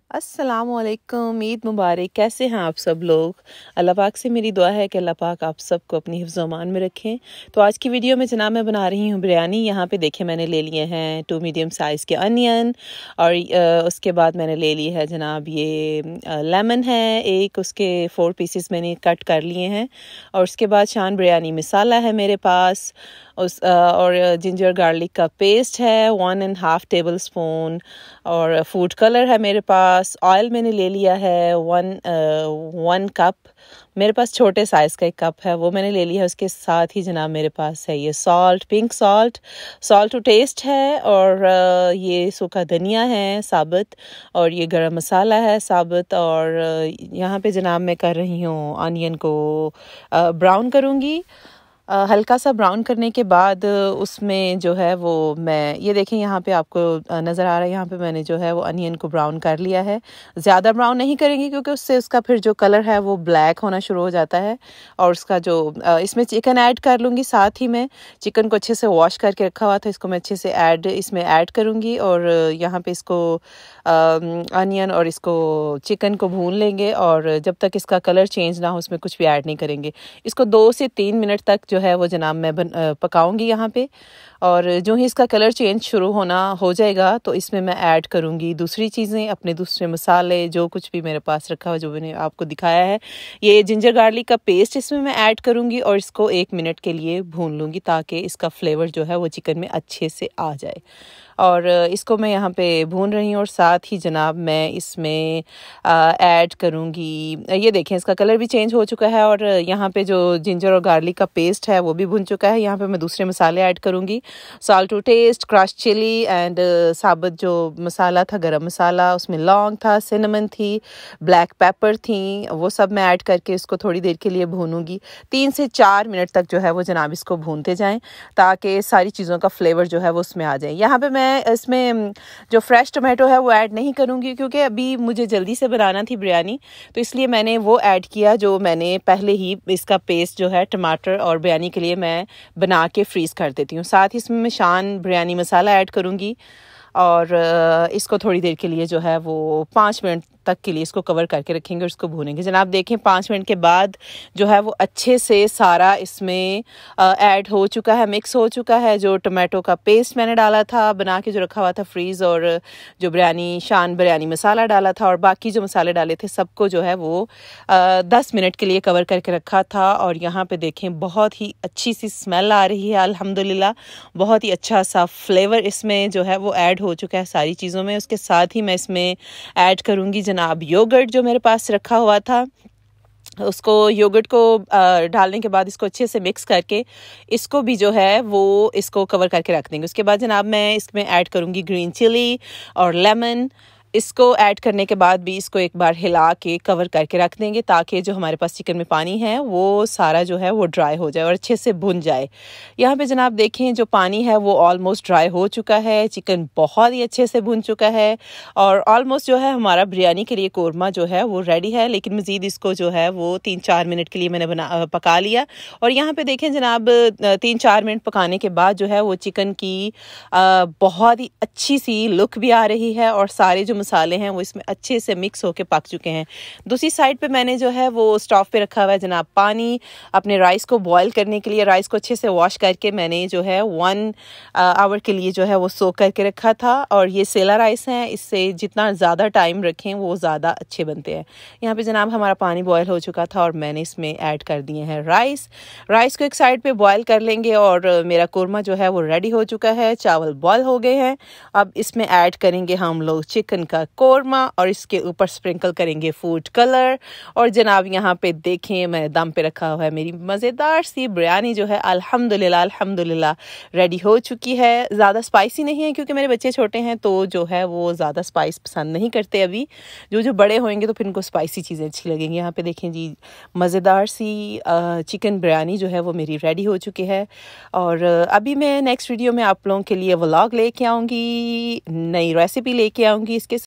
अस्सलामुअलैकुम, ईद मुबारक। कैसे हैं आप सब लोग? अल्लाह पाक से मेरी दुआ है कि अल्लाह पाक आप सबको अपनी हिफ्ज़ अमान में रखें। तो आज की वीडियो में जनाब मैं बना रही हूँ बिरयानी। यहाँ पे देखिए मैंने ले लिए हैं 2 मीडियम साइज़ के अनियन और उसके बाद मैंने ले ली है जनाब ये लेमन है एक, उसके 4 पीसेस मैंने कट कर लिए हैं। और उसके बाद शान बिरयानी मसाला है मेरे पास, और जिंजर गार्लिक का पेस्ट है 1.5 टेबल स्पून, और फूड कलर है मेरे पास। ऑयल मैंने ले लिया है 1 कप, मेरे पास छोटे साइज़ का एक कप है, वो मैंने ले लिया है। उसके साथ ही जनाब मेरे पास है ये salt, pink salt, salt to taste है, और ये सूखा धनिया है साबुत, और ये गरम मसाला है साबुत। और यहाँ पे जनाब मैं कर रही हूँ अनियन को ब्राउन करूँगी। हल्का सा ब्राउन करने के बाद उसमें जो है वो मैं ये देखें यहाँ पे आपको नज़र आ रहा है, यहाँ पे मैंने जो है वो अनियन को ब्राउन कर लिया है। ज़्यादा ब्राउन नहीं करेंगे क्योंकि उससे उसका फिर जो कलर है वो ब्लैक होना शुरू हो जाता है। और उसका जो इसमें चिकन ऐड कर लूँगी, साथ ही मैं चिकन को अच्छे से वॉश करके रखा हुआ था, इसको मैं अच्छे से इसमें ऐड करूँगी। और यहाँ पे इसको अनियन और इसको चिकन को भून लेंगे, और जब तक इसका कलर चेंज ना हो उसमें कुछ भी ऐड नहीं करेंगे। इसको 2 से 3 मिनट तक जो है वो जनाब मैं पकाऊंगी यहाँ पे। और जो ही इसका कलर चेंज शुरू होना हो जाएगा तो इसमें मैं ऐड करूँगी दूसरी चीज़ें, अपने दूसरे मसाले जो कुछ भी मेरे पास रखा हुआ, जो मैंने आपको दिखाया है। ये जिंजर गार्लिक का पेस्ट इसमें मैं ऐड करूँगी और इसको 1 मिनट के लिए भून लूँगी ताकि इसका फ्लेवर जो है वो चिकन में अच्छे से आ जाए। और इसको मैं यहाँ पे भून रही हूँ, और साथ ही जनाब मैं इसमें ऐड करूँगी, ये देखें इसका कलर भी चेंज हो चुका है, और यहाँ पे जो जिंजर और गार्लिक का पेस्ट है वो भी भुन चुका है। यहाँ पे मैं दूसरे मसाले ऐड करूँगी, salt to taste, crush chilli and साबुत जो मसाला था गरम मसाला, उसमें लौंग था, सिनेमन थी, ब्लैक पेपर थी, वो सब मैं ऐड करके इसको थोड़ी देर के लिए भूनूंगी। 3 से 4 मिनट तक जो है वो जनाब इसको भूनते जाएं ताकि सारी चीज़ों का फ्लेवर जो है वो उसमें आ जाए। यहाँ पे मैं इसमें जो फ्रेश टोमेटो है वो ऐड नहीं करूँगी क्योंकि अभी मुझे जल्दी से बनाना थी बिरयानी, तो इसलिए मैंने वो ऐड किया जो मैंने पहले ही इसका पेस्ट जो है टमाटर और बिरयानी के लिए मैं बना के फ्रीज़ कर देती हूँ। साथ ही इसमें मैं शान बिरयानी मसाला ऐड करूँगी, और इसको थोड़ी देर के लिए जो है वो 5 मिनट तक के लिए इसको कवर करके रखेंगे और इसको भूनेंगे। जनाब देखें 5 मिनट के बाद जो है वो अच्छे से सारा इसमें ऐड हो चुका है, मिक्स हो चुका है। जो टमाटो का पेस्ट मैंने डाला था बना के जो रखा हुआ था फ्रीज़, और जो शान बिरयानी मसाला डाला था और बाकी जो मसाले डाले थे सबको जो है वो 10 मिनट के लिए कवर करके रखा था। और यहाँ पे देखें बहुत ही अच्छी सी स्मेल आ रही है अल्हम्दुलिल्लाह, बहुत ही अच्छा सा फ्लेवर इसमें जो है वो ऐड हो चुका है सारी चीज़ों में। उसके साथ ही मैं इसमें ऐड करूँगी जनाब योगर्ट जो मेरे पास रखा हुआ था, उसको योगर्ट को डालने के बाद इसको अच्छे से मिक्स करके इसको भी जो है वो इसको कवर करके रख देंगे। उसके बाद जनाब मैं इसमें ऐड करूँगी ग्रीन चिली और लेमन। इसको ऐड करने के बाद भी इसको एक बार हिला के कवर करके रख देंगे ताकि जो हमारे पास चिकन में पानी है वो सारा जो है वो ड्राई हो जाए और अच्छे से भुन जाए। यहाँ पे जनाब देखें जो पानी है वो ऑलमोस्ट ड्राई हो चुका है, चिकन बहुत ही अच्छे से भुन चुका है, और ऑलमोस्ट जो है हमारा बिरयानी के लिए कोरमा जो है वो रेडी है। लेकिन मज़ीद इसको जो है वो 3-4 मिनट के लिए मैंने पका लिया। और यहाँ पे देखें जनाब 3-4 मिनट पकाने के बाद जो है वो चिकन की बहुत ही अच्छी सी लुक भी आ रही है, और सारे जो मसाले हैं वो इसमें अच्छे से मिक्स होके पक चुके हैं। दूसरी साइड पे मैंने जो है वो स्टोव पे रखा हुआ है जनाब पानी अपने राइस को बॉईल करने के लिए। राइस को अच्छे से वॉश करके मैंने जो है 1 आवर के लिए जो है वो सोक करके रखा था, और ये सेला राइस है, इससे जितना ज़्यादा टाइम रखें वो ज़्यादा अच्छे बनते हैं। यहाँ पे जनाब हमारा पानी बॉयल हो चुका था और मैंने इसमें ऐड कर दिए हैं राइस। राइस को एक साइड पे बॉयल कर लेंगे, और मेरा कोरमा जो है वो रेडी हो चुका है, चावल बॉयल हो गए हैं। अब इसमें ऐड करेंगे हम लोग चिकन का कोरमा, और इसके ऊपर स्प्रिंकल करेंगे फूड कलर। और जनाब यहाँ पे देखें मैंने दम पे रखा हुआ है मेरी मज़ेदार सी बिरयानी जो है अल्हम्दुलिल्लाह रेडी हो चुकी है। ज़्यादा स्पाइसी नहीं है क्योंकि मेरे बच्चे छोटे हैं तो जो है वो ज़्यादा स्पाइस पसंद नहीं करते अभी, जो बड़े होंगे तो फिर उनको स्पाइसी चीज़ें अच्छी लगेंगी। यहाँ पे देखें जी मज़ेदार सी चिकन बिरयानी जो है वो मेरी रेडी हो चुकी है। और अभी मैं नेक्स्ट वीडियो में आप लोगों के लिए व्लॉग लेके आऊँगी, नई रेसिपी लेके आऊँगी। इसके